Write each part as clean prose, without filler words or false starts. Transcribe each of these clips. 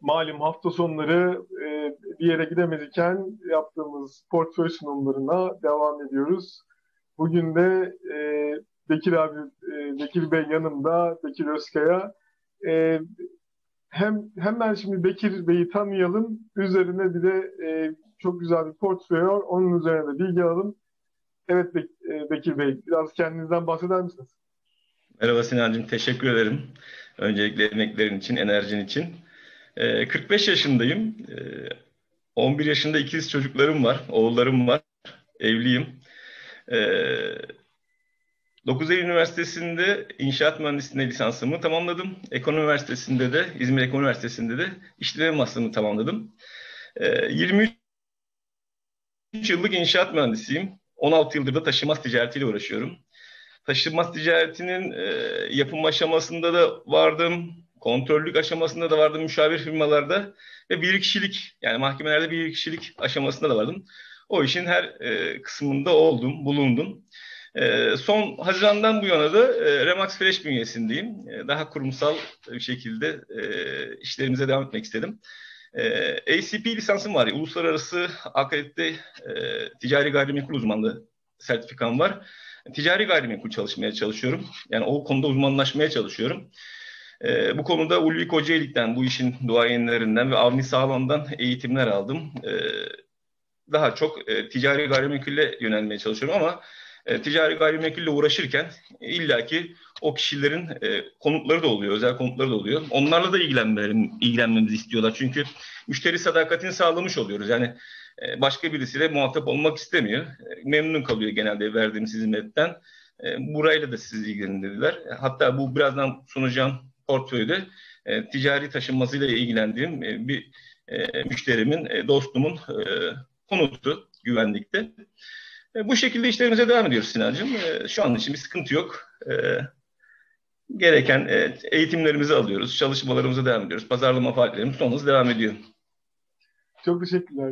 Malum hafta sonları bir yere gidemez iken yaptığımız portföy sunumlarına devam ediyoruz. Bugün de Bekir abi, Bekir Bey yanımda, Bekir Özkaya. E, hemen şimdi Bekir Bey'i tanıyalım. Üzerine bir de çok güzel bir portföy var. Onun üzerine de bilgi alalım. Evet Bekir Bey, biraz kendinizden bahseder misiniz? Merhaba Sinancığım, teşekkür ederim. Öncelikle emeklerin için, enerjin için. 45 yaşındayım. 11 yaşında ikiz çocuklarım var, oğullarım var. Evliyim. Ee, 9 Eylül Üniversitesi'nde inşaat mühendisliğine lisansımı tamamladım. Ekonomi Üniversitesi'nde de, İzmir Ekonomi Üniversitesi'nde de işletme master'ımı tamamladım. 23 yıllık inşaat mühendisiyim. 16 yıldır da taşınmaz ticaretiyle uğraşıyorum. Taşınmaz ticaretinin yapım aşamasında da vardım. Kontrollük aşamasında da vardım müşavir firmalarda. Ve bir kişilik yani mahkemelerde bir kişilik aşamasında da vardım. O işin her kısmında oldum, bulundum. Son Haziran'dan bu yana da Remax Fresh bünyesindeyim. Daha kurumsal bir şekilde işlerimize devam etmek istedim. ACP lisansım var. Uluslararası akredite ticari gayrimenkul uzmanlığı sertifikam var. Ticari gayrimenkul çalışmaya çalışıyorum. Yani o konuda uzmanlaşmaya çalışıyorum. Bu konuda Ulvi Kocaeli'den, bu işin duayenlerinden ve Avni Sağlam'dan eğitimler aldım. Daha çok ticari gayrimenkulle yönelmeye çalışıyorum ama ticari gayrimenkulle uğraşırken illaki o kişilerin konutları da oluyor, özel konutları da oluyor. Onlarla da ilgilenmemizi istiyorlar. Çünkü müşteri sadakatini sağlamış oluyoruz. Yani başka birisiyle muhatap olmak istemiyor. Memnun kalıyor genelde verdiğimiz hizmetten. Burayla da siz ilgilenin dediler. Hatta bu birazdan sunacağım portföyde ticari taşınmasıyla ilgilendiğim bir müşterimin, dostumun konutu güvenlikte. Bu şekilde işlerimize devam ediyoruz Sinancığım. Şu an için bir sıkıntı yok. Gereken eğitimlerimizi alıyoruz, çalışmalarımıza devam ediyoruz. Pazarlama faaliyetlerimiz son hız devam ediyor. Çok teşekkürler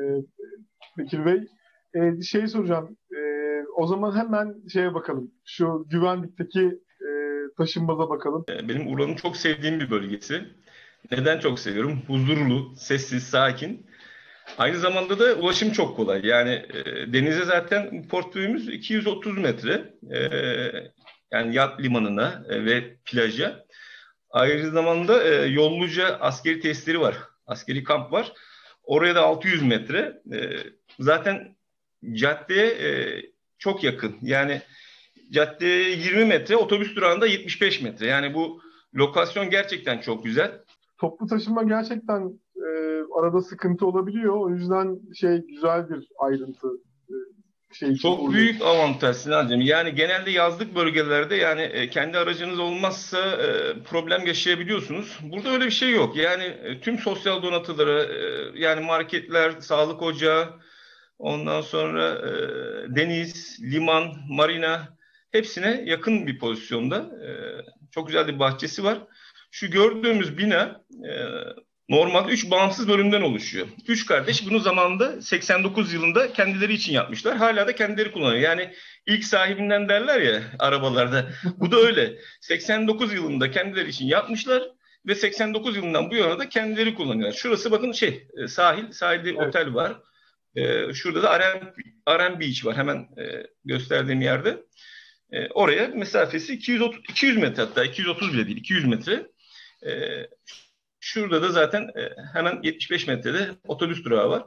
Bekir Bey. Şey soracağım. O zaman hemen şeye bakalım. Şu güvenlikteki taşınmaza bakalım. Benim Urla'nın çok sevdiğim bir bölgesi. Neden çok seviyorum? Huzurlu, sessiz, sakin. Aynı zamanda da ulaşım çok kolay. Yani denize zaten portföyümüz 230 metre. Yani yat limanına ve plaja. Aynı zamanda Yolluca askeri tesisleri var. Askeri kamp var. Oraya da 600 metre. Zaten caddeye çok yakın. Yani caddeye 20 metre, otobüs durağında 75 metre. Yani bu lokasyon gerçekten çok güzel. Toplu taşıma gerçekten arada sıkıntı olabiliyor. O yüzden şey güzel bir ayrıntı şey için Çok Uğur'un. büyük avantaj Sinancığım. Yani genelde yazlık bölgelerde yani kendi aracınız olmazsa problem yaşayabiliyorsunuz. Burada öyle bir şey yok. Yani tüm sosyal donatılara yani marketler, sağlık ocağı, ondan sonra deniz, liman, marina hepsine yakın bir pozisyonda. Çok güzel bir bahçesi var. Şu gördüğümüz bina normalde 3 bağımsız bölümden oluşuyor. Üç kardeş bunu zamanında 89 yılında kendileri için yapmışlar. Hala da kendileri kullanıyor. Yani ilk sahibinden derler ya arabalarda. Bu da öyle. 89 yılında kendileri için yapmışlar ve 89 yılından bu yana da kendileri kullanıyorlar. Şurası bakın sahil, sahilde Evet. otel var. Şurada da Aren Beach var hemen gösterdiğim yerde. Oraya mesafesi 200 metre, hatta 230 bile değil, 200 metre. E, Şurada da zaten hemen 75 metrede otobüs durağı var.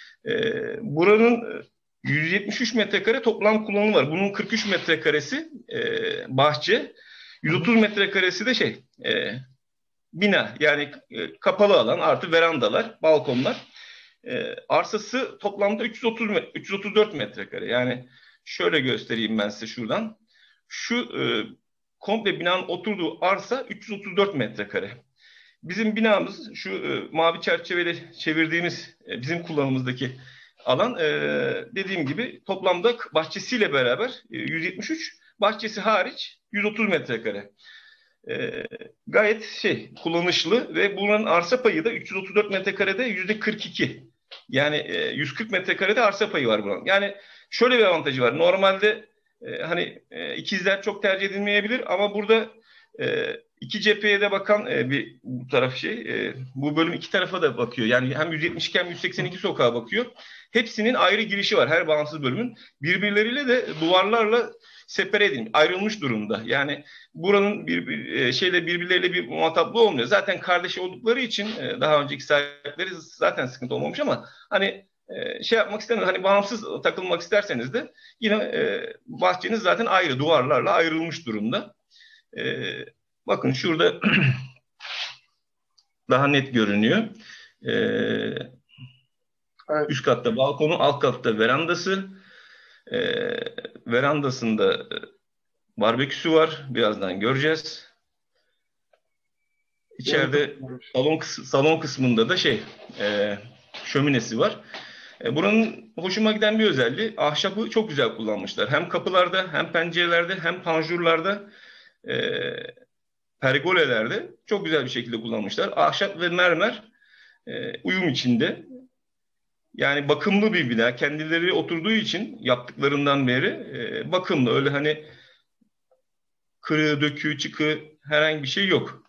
Buranın 173 metrekare toplam kullanımı var. Bunun 43 metrekaresi bahçe, Hı hı. 130 metrekaresi de bina. Yani kapalı alan artı verandalar, balkonlar. Arsası toplamda 334 metrekare. Yani şöyle göstereyim ben size şuradan. Şu komple binanın oturduğu arsa 334 metrekare. Bizim binamız şu mavi çerçeveli çevirdiğimiz bizim kullanımımızdaki alan dediğim gibi toplamda bahçesiyle beraber 173, bahçesi hariç 130 metrekare. Gayet kullanışlı ve bunların arsa payı da 334 metrekarede %42. Yani 140 metrekarede arsa payı var bunun. Yani şöyle bir avantajı var. Normalde hani ikizler çok tercih edilmeyebilir ama burada İki cepheye de bakan bir bu taraf bu bölüm iki tarafa da bakıyor. Yani hem 172 hem 182 sokağa bakıyor. Hepsinin ayrı girişi var her bağımsız bölümün. Birbirleriyle de duvarlarla separe edilmiş, ayrılmış durumda. Yani buranın birbirleriyle bir muhataplığı olmuyor. Zaten kardeş oldukları için daha önceki sahipleri zaten sıkıntı olmamış ama hani yapmak istemiyoruz. Hani bağımsız takılmak isterseniz de yine bahçeniz zaten ayrı duvarlarla ayrılmış durumda. Bakın şurada daha net görünüyor. Evet. Üst katta balkonu, alt katta verandası. Verandasında barbeküsü var. Birazdan göreceğiz. İçeride salon kısmında da şöminesi var. Buranın hoşuma giden bir özelliği ahşabı çok güzel kullanmışlar. Hem kapılarda hem pencerelerde hem panjurlarda pergolelerde çok güzel bir şekilde kullanmışlar. Ahşap ve mermer uyum içinde. Yani bakımlı bir bina. Kendileri oturduğu için yaptıklarından beri bakımlı. Öyle hani kırığı, döküğü, çıkığı herhangi bir şey yok.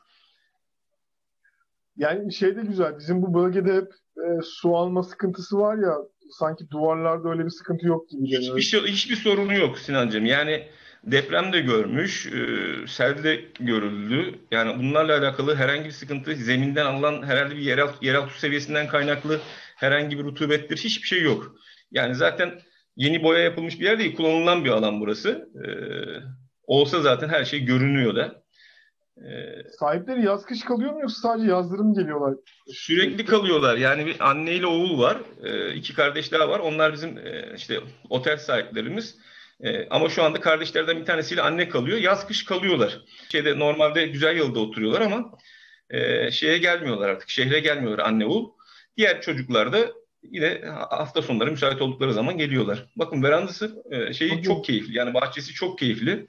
Yani şey de güzel. Bizim bu bölgede hep su alma sıkıntısı var ya, sanki duvarlarda öyle bir sıkıntı yok gibi geliyor. Hiçbir sorunu yok Sinancığım. Yani deprem de görmüş, sel de görüldü. Yani bunlarla alakalı herhangi bir sıkıntı, zeminden alınan herhalde bir yeraltı seviyesinden kaynaklı herhangi bir rutubettir, hiçbir şey yok. Yani zaten yeni boya yapılmış bir yer değil, kullanılan bir alan burası. Olsa zaten her şey görünüyor da. Sahipleri yaz kış kalıyor mu yoksa sadece yazları mı geliyorlar? Sürekli kalıyorlar. Yani bir anne ile oğul var. İki kardeş daha var. Onlar bizim otel sahiplerimiz. Ama şu anda kardeşlerden bir tanesiyle anne kalıyor. Yaz kış kalıyorlar. Normalde Güzelyalı'da oturuyorlar ama şeye gelmiyorlar artık. Şehre gelmiyorlar anne oğul. Diğer çocuklar da yine hafta sonları müsait oldukları zaman geliyorlar. Bakın verandası çok keyifli. Yani bahçesi çok keyifli.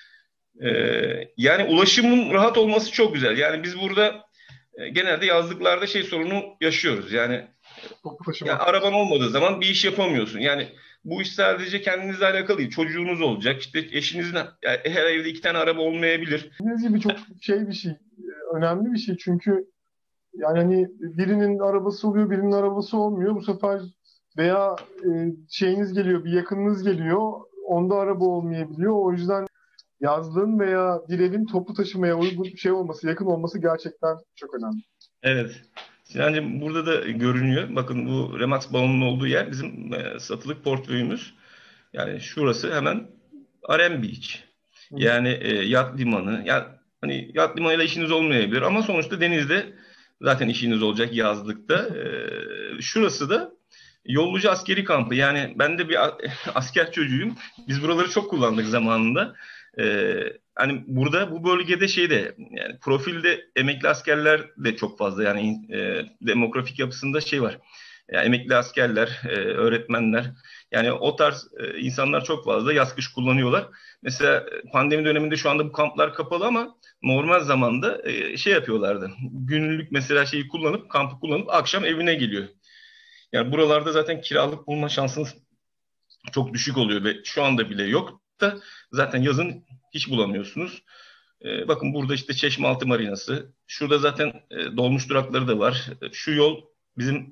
Yani ulaşımın rahat olması çok güzel. Yani biz burada genelde yazlıklarda sorunu yaşıyoruz. Yani araban olmadığı zaman bir iş yapamıyorsun. Yani bu iş sadece kendinizle alakalı değil. Çocuğunuz olacak. İşte eşinizin her evde iki tane araba olmayabilir. Dediğiniz gibi çok bir şey. Önemli bir şey. Çünkü yani hani birinin arabası oluyor, birinin arabası olmuyor. Bu sefer veya şeyiniz geliyor, bir yakınınız geliyor. Onda araba olmayabiliyor. O yüzden yazlığın veya bir evin toplu taşımaya uygun bir şey olması, yakın olması gerçekten çok önemli. Evet. Sinancığım burada da görünüyor. Bakın bu Remax balonun olduğu yer bizim satılık portföyümüz. Yani şurası hemen Arem Beach. Yani yat limanı. Ya hani yat limanıyla işiniz olmayabilir ama sonuçta denizde zaten işiniz olacak yazlıkta. Şurası da Yolluca Askeri Kampı. Yani ben de bir asker çocuğuyum. Biz buraları çok kullandık zamanında. Hani burada bu bölgede yani profilde emekli askerler de çok fazla. Yani demografik yapısında var. Yani emekli askerler, öğretmenler, yani o tarz insanlar çok fazla yaz kış kullanıyorlar. Mesela pandemi döneminde şu anda bu kamplar kapalı ama normal zamanda yapıyorlardı. Günlük mesela kampı kullanıp akşam evine geliyor. Yani buralarda zaten kiralık bulma şansınız çok düşük oluyor ve şu anda bile yok da zaten yazın hiç bulamıyorsunuz. Bakın burada Çeşmealtı Marinası. Şurada zaten dolmuş durakları da var. Şu yol bizim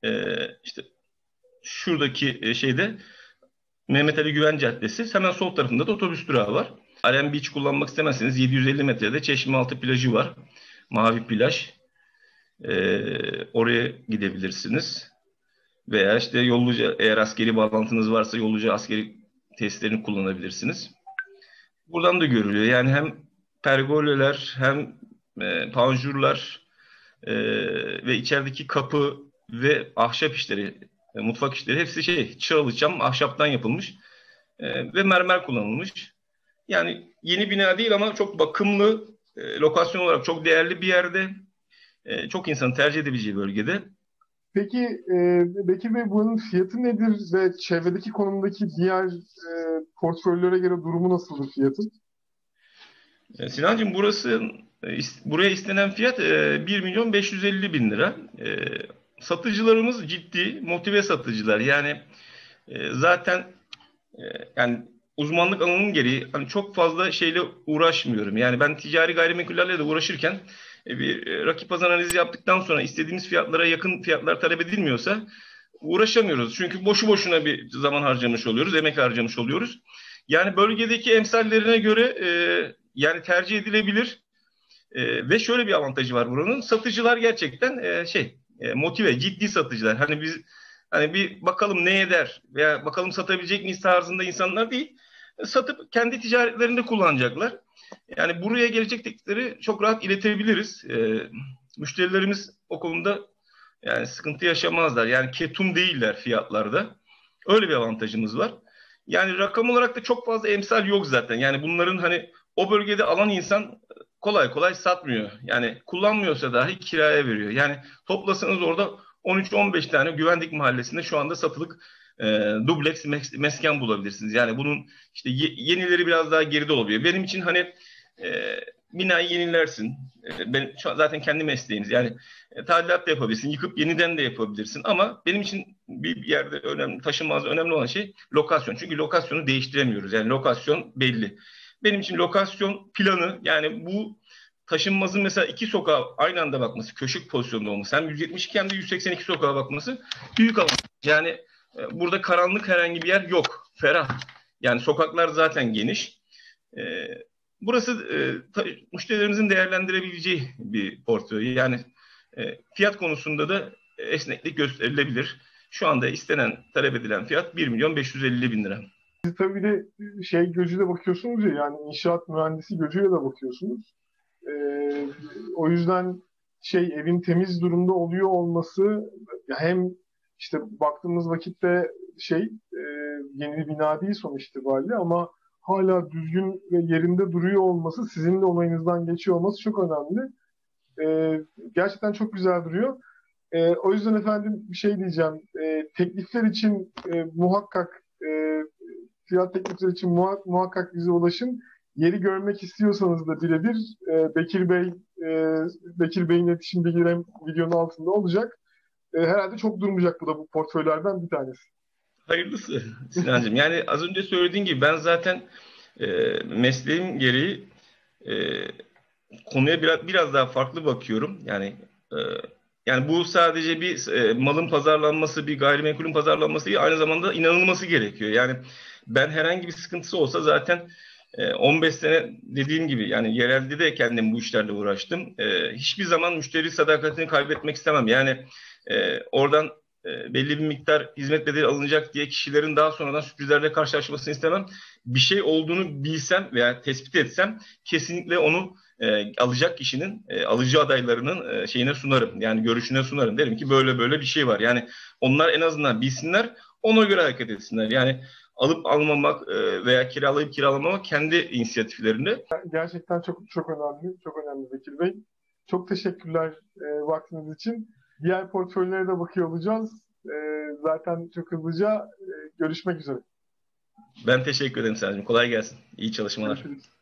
şuradaki Mehmet Ali Güven Caddesi. Hemen sol tarafında da otobüs durağı var. Alem Beach kullanmak istemezseniz 750 metrede Çeşmealtı plajı var. Mavi plaj. Oraya gidebilirsiniz. Veya Yolluca, eğer askeri bağlantınız varsa Yolluca askeri tesislerini kullanabilirsiniz. Buradan da görülüyor. Yani hem pergoleler hem panjurlar ve içerideki kapı ve ahşap işleri, mutfak işleri hepsi çağılı çam ahşaptan yapılmış ve mermer kullanılmış. Yani yeni bina değil ama çok bakımlı, lokasyon olarak çok değerli bir yerde, çok insanın tercih edebileceği bölgede. Peki Bekir Bey, bunun fiyatı nedir ve çevredeki konumdaki diğer portföylere göre durumu nasıldır fiyatın? Sinancığım buraya istenen fiyat 1 milyon 550 bin lira. Satıcılarımız ciddi, motive satıcılar. Yani zaten yani uzmanlık alanım gereği hani çok fazla şeyle uğraşmıyorum. Yani ben ticari gayrimenkullerle de uğraşırken bir rakip pazar analizi yaptıktan sonra istediğimiz fiyatlara yakın fiyatlar talep edilmiyorsa uğraşamıyoruz. Çünkü boşu boşuna bir zaman harcamış oluyoruz, emek harcamış oluyoruz. Yani bölgedeki emsallerine göre yani tercih edilebilir. Ve şöyle bir avantajı var buranın. Satıcılar gerçekten motive, ciddi satıcılar. Hani biz hani bir bakalım ne eder veya bakalım satabilecek miyiz tarzında insanlar değil. Satıp kendi ticaretlerinde kullanacaklar. Yani buraya gelecek teklifleri çok rahat iletebiliriz. Müşterilerimiz o konuda yani sıkıntı yaşamazlar. Yani ketum değiller fiyatlarda. Öyle bir avantajımız var. Yani rakam olarak da çok fazla emsal yok zaten. Yani bunların hani o bölgede alan insan kolay kolay satmıyor. Yani kullanmıyorsa dahi kiraya veriyor. Yani toplasanız orada 13-15 tane Güvendik Mahallesi'nde şu anda satılık dubleks mesken bulabilirsiniz. Yani bunun işte yenileri biraz daha geride olabiliyor. Benim için hani binayı yenilersin. Ben zaten kendi mesleğimiz. Yani tadilat da yapabilirsin, yıkıp yeniden de yapabilirsin. Ama benim için bir yerde önemli, taşınmaz önemli olan şey lokasyon. Çünkü lokasyonu değiştiremiyoruz. Yani lokasyon belli. Benim için lokasyon planı yani bu taşınmazın mesela iki sokağa aynı anda bakması, köşk pozisyonunda olması, hem 172 hem de 182 sokağa bakması büyük avantaj. Yani burada karanlık herhangi bir yer yok. Ferah. Yani sokaklar zaten geniş. E, Burası müşterilerimizin değerlendirebileceği bir portföy. Yani fiyat konusunda da esneklik gösterilebilir. Şu anda istenen, talep edilen fiyat 1.550.000 lira. Siz tabii de şey gözüyle bakıyorsunuz ya, yani inşaat mühendisi gözüyle de bakıyorsunuz. O yüzden evin temiz durumda oluyor olması, hem işte baktığımız vakitte e, yeni bir bina değil sonuç itibariyle, ama hala düzgün ve yerinde duruyor olması, sizin de onayınızdan geçiyor olması çok önemli. Gerçekten çok güzel duruyor. O yüzden efendim bir şey diyeceğim. Teklifler için muhakkak fiyat teklifleri için muhakkak bize ulaşın. Yeri görmek istiyorsanız da birebir Bekir Bey'in iletişim bilgileri videonun altında olacak. Herhalde çok durmayacak, bu da bu portföylerden bir tanesi. Hayırlısı Sinancığım. Yani az önce söylediğin gibi ben zaten mesleğim gereği e, konuya biraz daha farklı bakıyorum. E, yani bu sadece bir malın pazarlanması, bir gayrimenkulün pazarlanması değil, aynı zamanda inanılması gerekiyor. Yani ben herhangi bir sıkıntısı olsa zaten 15 sene dediğim gibi yani yerelde de kendim bu işlerle uğraştım. Hiçbir zaman müşteri sadakatini kaybetmek istemem. Yani oradan belli bir miktar hizmet bedeli alınacak diye kişilerin daha sonradan sürprizlerle karşılaşmasını istemem. Bir şey olduğunu bilsem veya tespit etsem kesinlikle onu alacak kişinin, alıcı adaylarının şeyine sunarım. Yani görüşüne sunarım. Derim ki böyle böyle bir şey var. Yani onlar en azından bilsinler, ona göre hareket etsinler. Yani alıp almamak veya kiralayıp kiralamamak kendi inisiyatiflerinde. Gerçekten çok çok önemli. Çok önemli Bekir Bey. Çok teşekkürler vaktiniz için. Diğer portföylere de bakıyor olacağız. Zaten çok hızlıca görüşmek üzere. Ben teşekkür ederim Selçuk. Kolay gelsin. İyi çalışmalar. Görüşürüz.